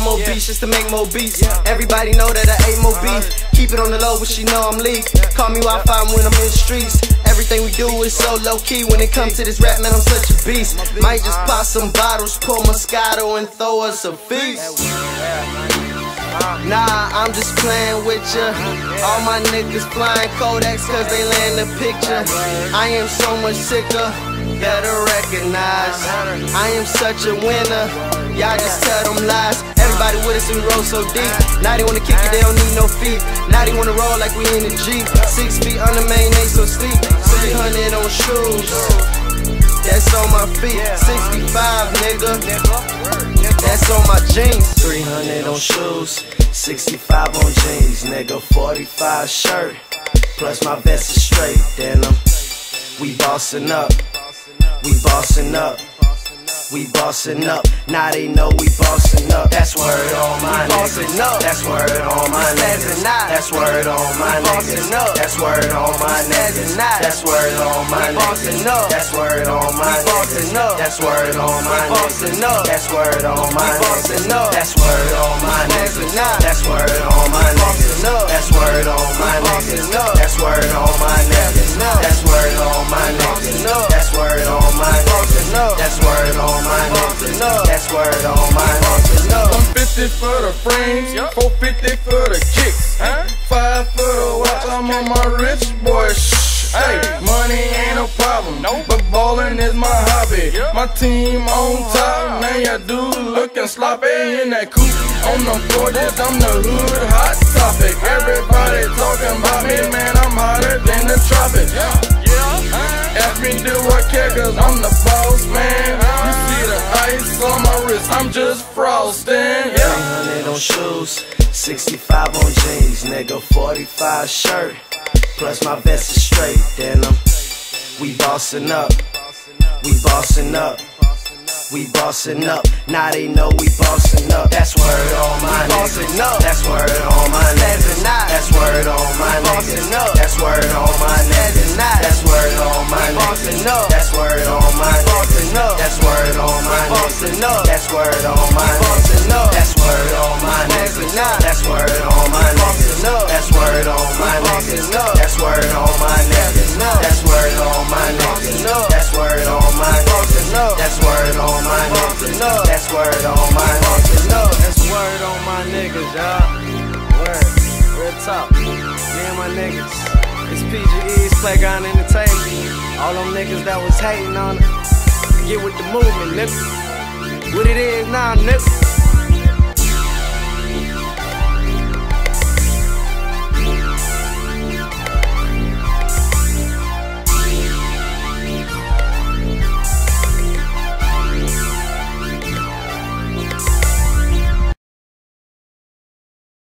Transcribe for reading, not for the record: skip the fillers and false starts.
more beats just to make more beats. Everybody know that I ate more beef. Keep it on the low, but she know I'm leak. Call me Wi-Fi when I'm in the streets. Everything we do is so low-key. When it comes to this rap, man, I'm such a beast. Might just pop some bottles, pour Moscato, and throw us a feast. Nah, I'm just playing with ya. All my niggas flying Kodaks cause they land the picture. I am so much sicker, better recognize I am such a winner. Y'all just tell them lies. Everybody with us and we roll so deep. Now they wanna kick it, they don't need no feet. Now they wanna roll like we in the Jeep. 6 feet on the main, they so steep. 300 on shoes, that's on my feet. 65, nigga, that's on my jeans. 300 on shoes, 65 on jeans, nigga. 45 shirt, plus my vest is straight denim. We bossin' up, we bossin' up, we bossin' up. Now they know we bossin' up. That's word on my niggas. That's word on my niggas. That's word on my niggas. That's word on my niggas. That's word on my niggas. That's word on my niggas. That's word on my niggas. That's word on my niggas. That's word on my niggas. That's word on my niggas. That's word on my niggas. That's word on my niggas. That's word on my niggas. That's word on my niggas. That's word on my niggas. That's word on my niggas. 150 for the frames, 450 for the kicks, 5 for the watch. I'm on my rich boy shh. Hey, money ain't a problem, but ballin' is my hobby. My team on top, man, y'all dudes looking sloppy in that coupe. On them 40s, I'm the hood hot topic. Everybody talking about me, man, I'm hotter than the tropics. Ask me do I care, cause I'm the boss, man. You see the ice on my wrist, I'm just frosting. 300 on shoes, 65 on jeans, nigga. 45 shirt, plus my vest is straight denim. We bossin' up, we bossin' up, we bossin' up. Now they know we bossin' up. That's word on my niggas. That's word on my niggas. That's word on my niggas. That's word on my niggas. That's word on my niggas. That's word on my niggas. That's word on my niggas. That's word on my niggas. That's word on my niggas. That's word on my niggas. That's word on my niggas. That's word on my niggas. That's word on my niggas. That's word on my niggas. That's word on my niggas. That's word on my niggas. That's word on my niggas, y'all. Word, real talk. Me and my niggas. It's PGE's Playground Entertainment. All them niggas that was hating on it, get with the movement, nigga. What it is now, nigga.